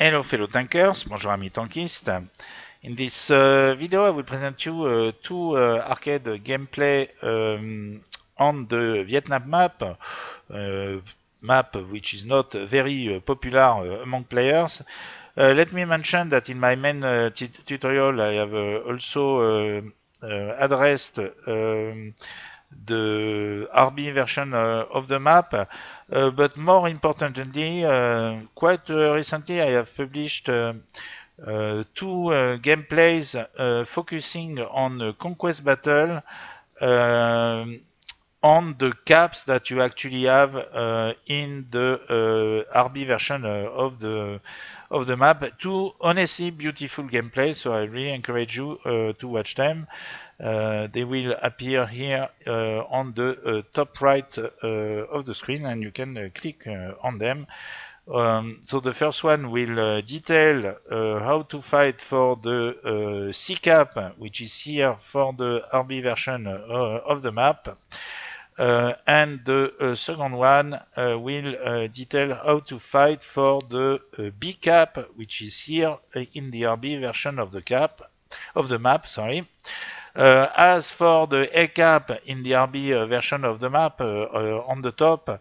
Hello fellow tankers, bonjour amis tankistes. In this video I will present you two arcade gameplay on the Vietnam map, map which is not very popular among players. Let me mention that in my main tutorial I have also addressed the RB version of the map, but more importantly, quite recently I have published two gameplays focusing on conquest battle on the caps that you actually have in the RB version of the map. Two honestly beautiful gameplays, so I really encourage you to watch them. They will appear here on the top right of the screen, and you can click on them. So the first one will detail how to fight for the C cap, which is here for the RB version of the map. And the second one will detail how to fight for the B cap, which is here in the RB version of the map. Sorry. As for the A cap in the RB version of the map on the top,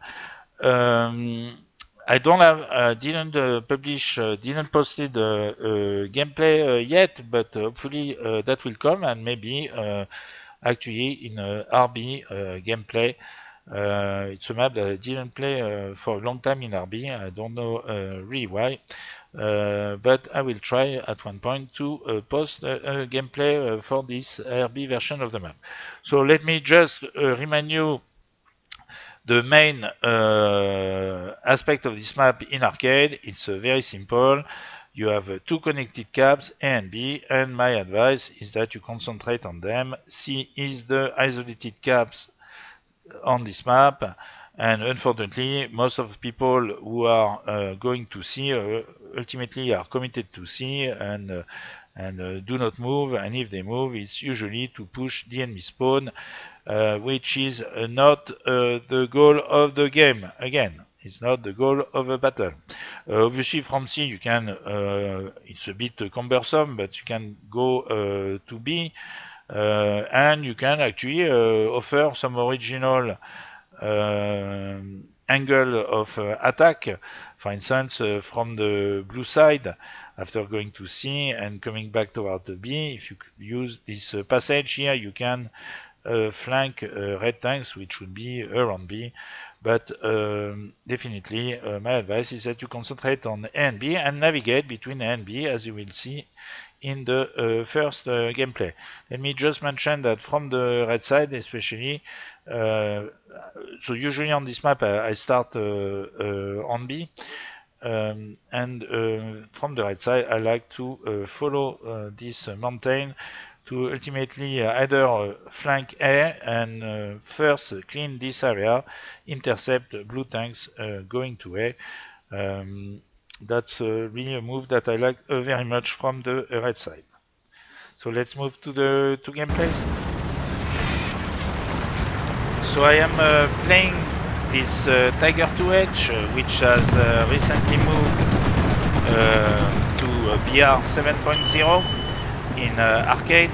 I don't have, didn't posted gameplay yet, but hopefully that will come, and maybe actually in RB gameplay. It's a map that I didn't play for a long time in RB. I don't know really why. But I will try at one point to post a gameplay for this RB version of the map. So let me just remind you the main aspect of this map in arcade. It's very simple. You have two connected caps, A and B, and my advice is that you concentrate on them. C is the isolated caps on this map, and unfortunately most of the people who are going to C ultimately are committed to C and do not move, and if they move it's usually to push the enemy spawn, which is not the goal of the game. Again, it's not the goal of a battle. Obviously from C you can, it's a bit cumbersome, but you can go to B, and you can actually offer some original angle of attack. For instance, from the blue side, after going to C and coming back toward the B, if you use this passage here, you can flank red tanks, which would be around B. But definitely my advice is that you concentrate on A and B and navigate between A and B, as you will see in the first gameplay. Let me just mention that from the red side especially, so usually on this map I start on B, and from the right side I like to follow this mountain to ultimately either flank A and first clean this area, intercept blue tanks going to A. That's really a move that I like very much from the right side. So let's move to the two gameplays. So I am playing this Tiger 2H, which has recently moved to BR 7.0 in arcade.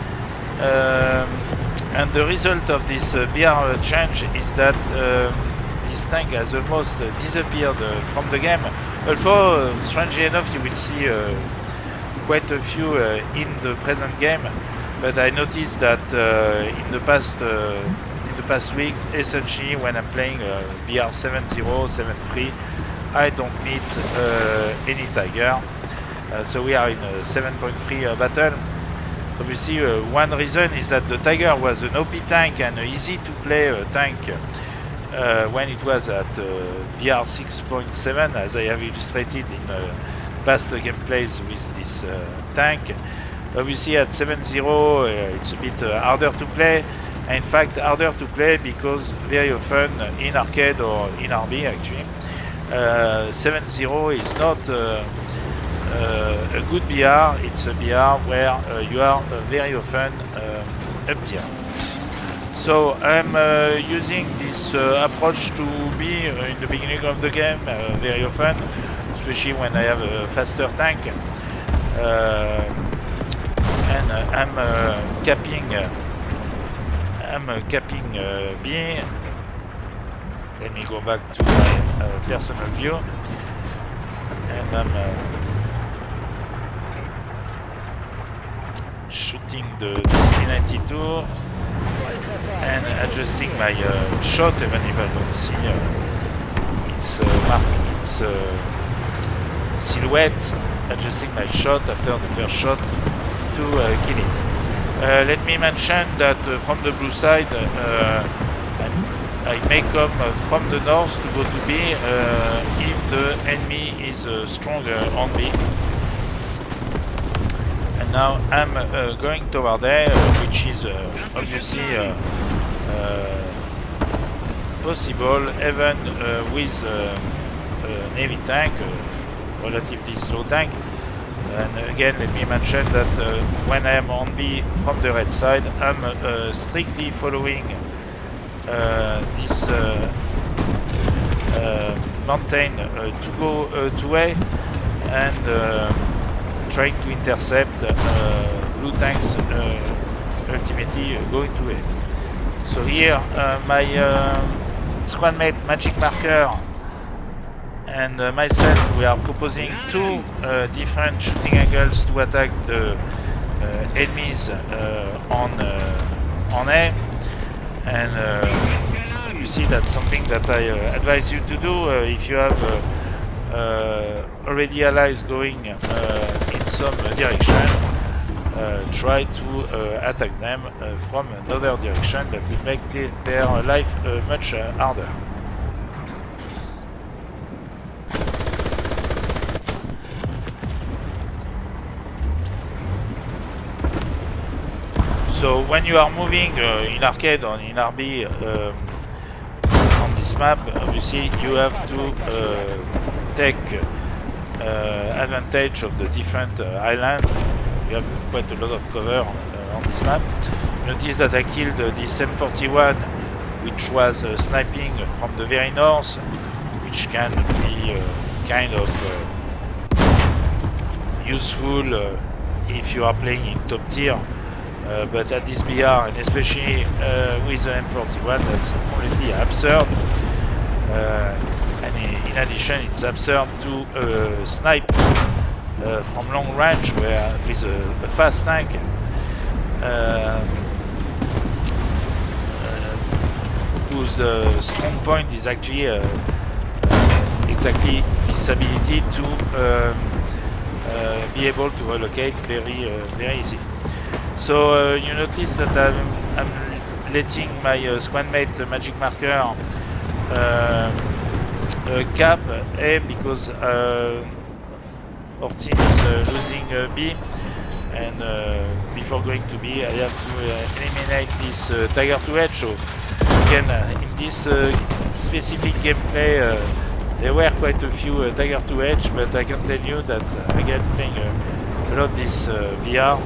And the result of this BR change is that this tank has almost disappeared from the game. Although, strangely enough, you will see quite a few in the present game, but I noticed that in the past weeks, essentially when I'm playing BR 7.0, 7.3, I don't meet any Tiger. So we are in a 7.3 battle. Obviously, one reason is that the Tiger was an OP tank and an easy to play tank when it was at BR 6.7, as I have illustrated in past gameplays with this tank. Obviously at 7.0 it's a bit harder to play. In fact, harder to play because very often in arcade or in RB actually, 7.0 is not a good BR. It's a BR where you are very often up tier. So I'm using this approach to be in the beginning of the game very often especially when I have a faster tank. And I'm capping B. Let me go back to my personal view, and I'm shooting the DC-92 and adjusting my shot, even if I don't see its silhouette, adjusting my shot after the first shot to kill it. Let me mention that from the blue side, I may come from the north to go to B if the enemy is stronger on B. And now I'm going toward there, which is obviously possible even with a Navy tank, relatively slow tank. And again, let me mention that when I am on B from the red side, I'm strictly following this mountain to go to A, and trying to intercept blue tanks ultimately going to A. So here my squad mate Magic Marker and myself, we are proposing two different shooting angles to attack the enemies on A, and you see that's something that I advise you to do if you have already allies going in some direction. Try to attack them from another direction. That will make their life much harder. So when you are moving in arcade or in RB on this map, obviously you have to take advantage of the different islands. You have quite a lot of cover on this map. Notice that I killed this M41, which was sniping from the very north, which can be kind of useful if you are playing in top tier. But at this BR, and especially with the M41, that's completely absurd. And in addition, it's absurd to snipe from long range with a fast tank. Whose strong point is actually exactly this ability to be able to relocate very easy. So you notice that I'm letting my squad mate Magic Marker cap A because our team is losing B, and before going to B I have to eliminate this Tiger 2H. So again, in this specific gameplay there were quite a few Tiger 2H, but I can tell you that again, playing a lot this VR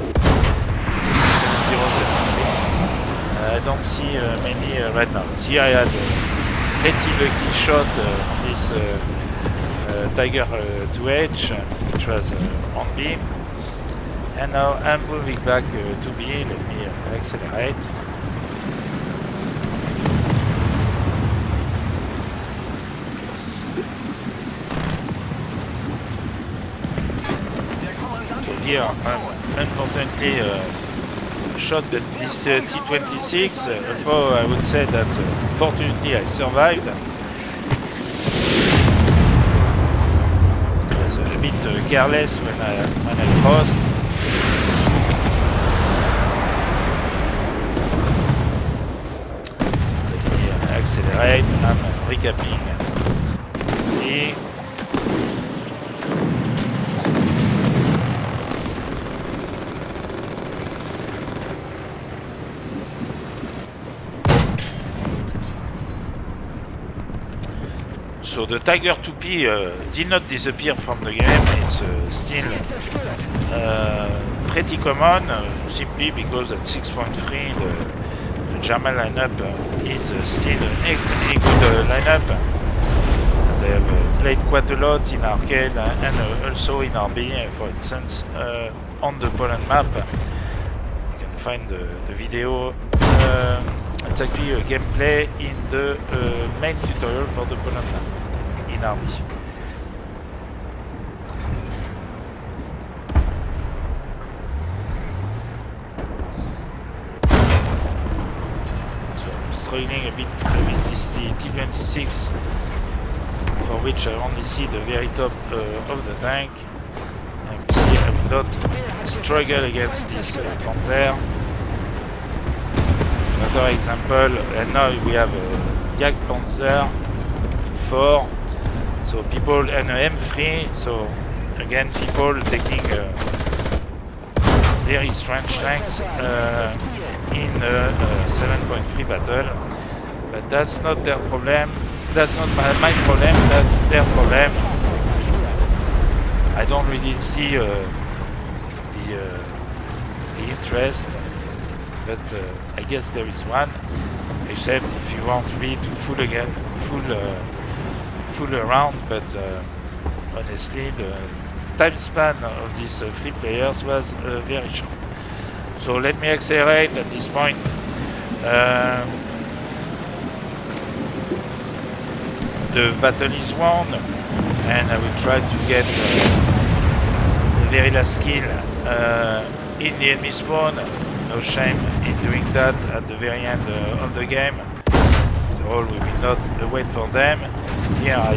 707, I don't see many right now. Here I had a pretty lucky shot on this Tiger 2H, which was on B, and now I'm moving back to B. Let me accelerate. So here I'm unfortunately shot at this T-26, although I would say that fortunately I survived. I was a bit careless when I crossed. Let me accelerate. I'm recapping. Et so the Tiger 2P did not disappear from the game. It's still pretty common, simply because at 6.3 the German lineup is still an extremely good lineup. They have played quite a lot in arcade and also in RB, for instance, on the Poland map. You can find the video. It's actually a gameplay in the main tutorial for the Poland map in RB. Struggling a bit with this T26, for which I only see the very top of the tank. And you see I will not struggle against this Panther. Another example, and now we have a Jagdpanzer 4, so people, and M3, so again people taking very strange tanks in a 7.3 battle, but that's not their problem. That's not my problem. That's their problem. I don't really see the interest, but I guess there is one. Except if you want really to fool around, but honestly, the time span of these 3 players was very short. So let me accelerate at this point. The battle is won, and I will try to get the very last kill in the enemy spawn. No shame in doing that at the very end of the game. After all, we will not wait for them. Here I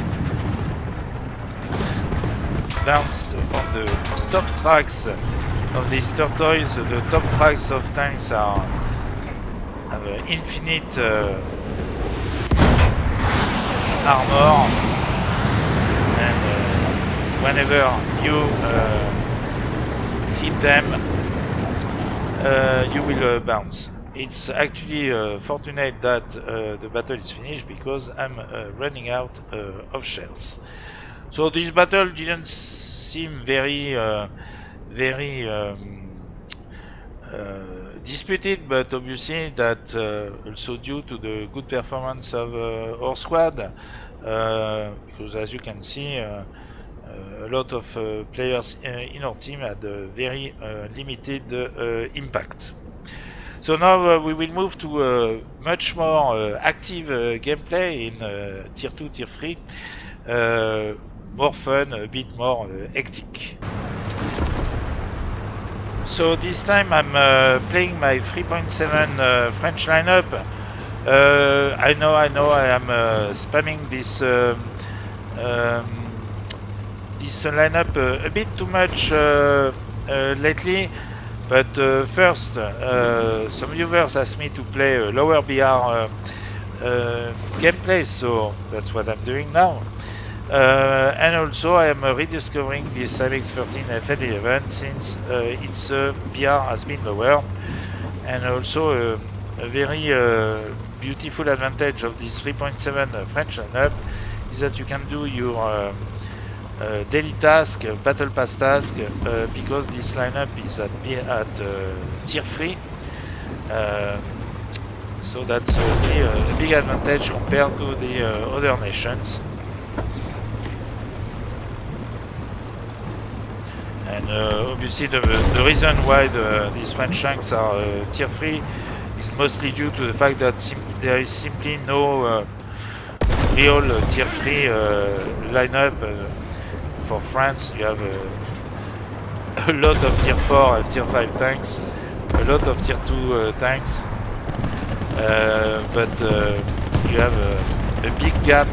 bounced on the top tracks of these tortoises. The top tracks of tanks have infinite armor, and whenever you hit them, you will bounce. It's actually fortunate that the battle is finished, because I'm running out of shells. So this battle didn't seem very disputed, but obviously that also due to the good performance of our squad, because as you can see, a lot of players in our team had a very limited impact. So now we will move to a much more active gameplay in Tier 2, Tier 3, more fun, a bit more hectic. So this time I'm playing my 3.7 French lineup. I know I am spamming this this lineup a bit too much lately, but first some viewers asked me to play a lower BR gameplay, so that's what I'm doing now. And also I am rediscovering this MX-13 FL11 since its BR has been lowered, and also a very beautiful advantage of this 3.7 French lineup is that you can do your daily task, battle pass task, because this lineup is at tier 3, so that's really a big advantage compared to the other nations. And obviously the reason why these French tanks are tier 3 is mostly due to the fact that there is simply no real tier 3 lineup. For France, you have a lot of tier 4 and tier 5 tanks, a lot of tier 2 tanks, but you have a big gap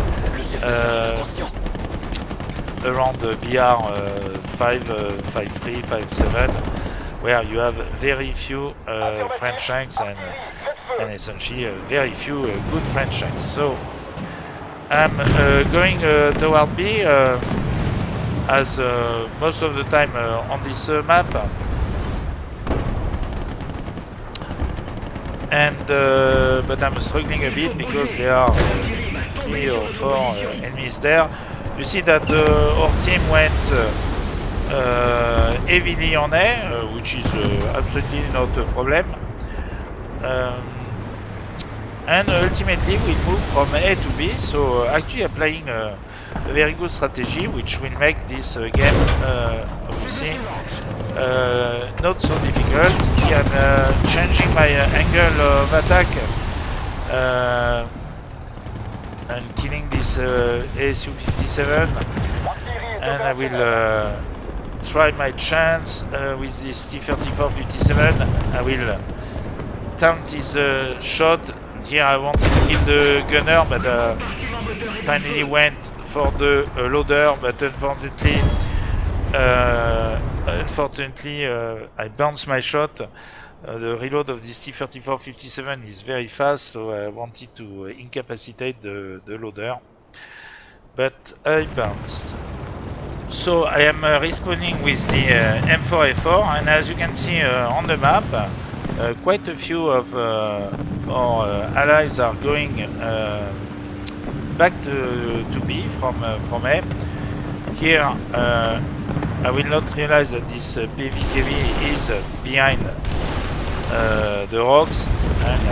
around the BR 5.3, 5.7, where you have very few French tanks and essentially very few good French tanks. So I'm going toward B, as most of the time on this map, and but I'm struggling a bit because there are 3 or 4 enemies there. You see that our team went heavily on A, which is absolutely not a problem, and ultimately we move from A to B. So actually applying a very good strategy, which will make this game obviously not so difficult. I'm changing my angle of attack and killing this ASU-57, and I will try my chance with this T-34-57. I will taunt his shot. Here I wanted to kill the gunner, but finally went for the loader, but unfortunately I bounced my shot. The reload of this T-34-57 is very fast, so I wanted to incapacitate the loader, but I bounced. So I am respawning with the M4A4, and as you can see on the map, quite a few of our allies are going back to B from A. Here I will not realize that this PVKV is behind the rocks, and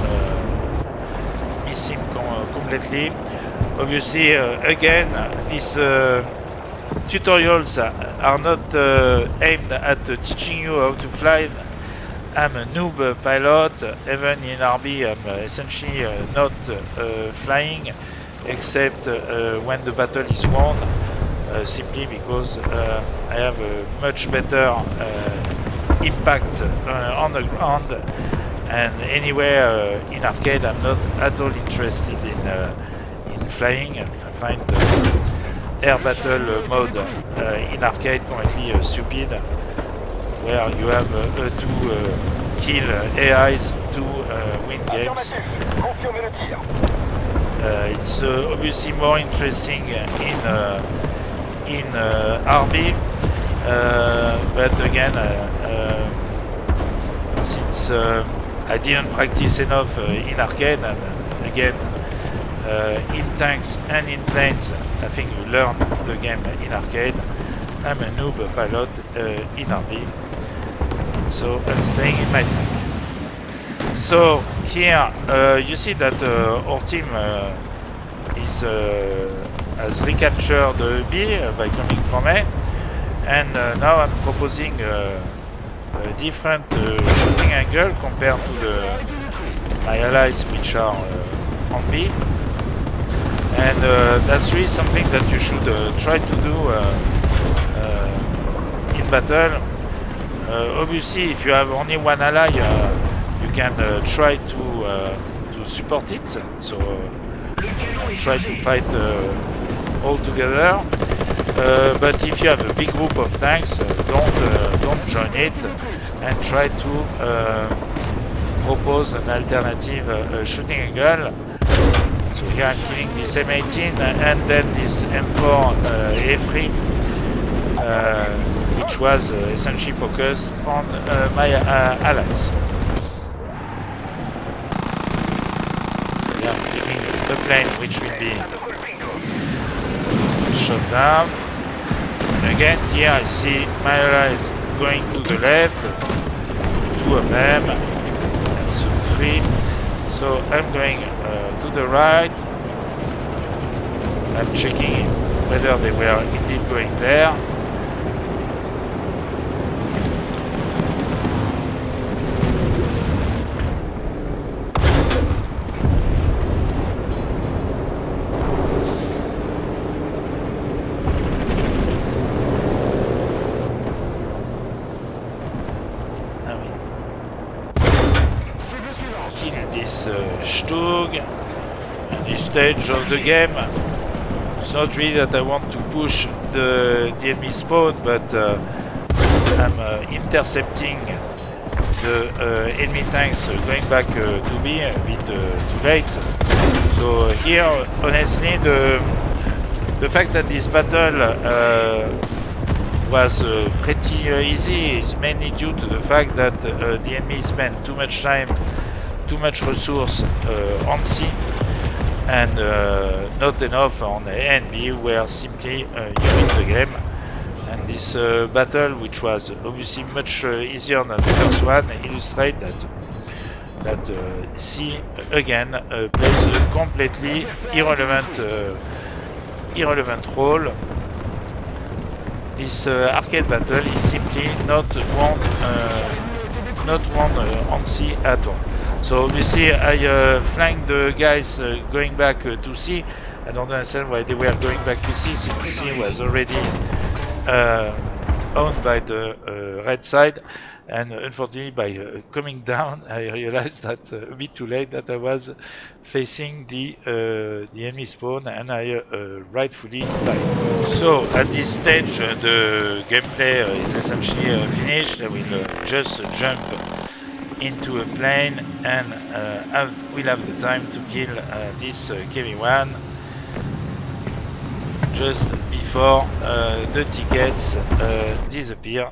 I miss him completely. Obviously, again, these tutorials are not aimed at teaching you how to fly. I'm a noob pilot. Even in RB, I'm essentially not flying, except when the battle is won, simply because I have a much better impact on the ground. And anyway, in arcade, I'm not at all interested in flying. I find air battle mode in arcade completely stupid, where you have to kill AIs to win games. It's obviously more interesting in RB, but again, since I didn't practice enough in arcade, and again in tanks and in planes, I think you learn the game in arcade. I'm a noob pilot in RB, so I'm staying in my tank. So here you see that our team has recaptured B by coming from A, and now I'm proposing a different shooting angle compared to my allies which are on B. And that's really something that you should try to do in battle. Obviously, if you have only one ally, you can try to support it. So try to fight all together. But if you have a big group of tanks, don't join it, and try to propose an alternative shooting angle. So here I'm killing this M18 and then this M4 A3, which was essentially focused on my allies. Yeah, I'm killing the plane which will be shot down. And again, here I see my allies going to the left, 2 of them, and so 3. So I'm going to the right. I'm checking whether they were indeed going there. Stug at this stage of the game. It's not really that I want to push the enemy spawn, but I'm intercepting the enemy tanks going back to B a bit too late. So here, honestly, the fact that this battle was pretty easy is mainly due to the fact that the enemy spent too much time, too much resource on C, and not enough on A and B, where simply you win the game. And this battle, which was obviously much easier than the first one, illustrates that C again plays a completely irrelevant irrelevant role. This arcade battle is simply not won on C at all. So obviously I flanked the guys going back to C. I don't understand why they were going back to C, since C was already owned by the red side. And unfortunately, by coming down, I realized that a bit too late that I was facing the enemy spawn, and I rightfully died. So at this stage, the gameplay is essentially finished. I will just jump into a plane, and we'll have the time to kill this KV-1 just before the tickets disappear.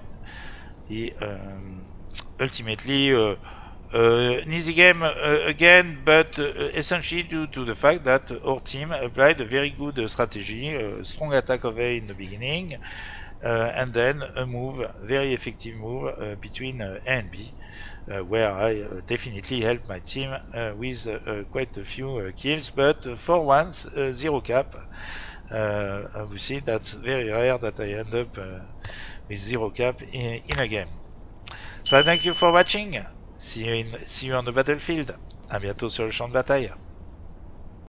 Ultimately an easy game again, but essentially due to the fact that our team applied a very good strategy, strong attack of A in the beginning, and then a very effective move between A and B, where I definitely helped my team with quite a few kills, but for once 0 cap. Obviously that's very rare that I end up with 0 cap in a game. So thank you for watching. See you on the battlefield. À bientôt sur le champ de bataille.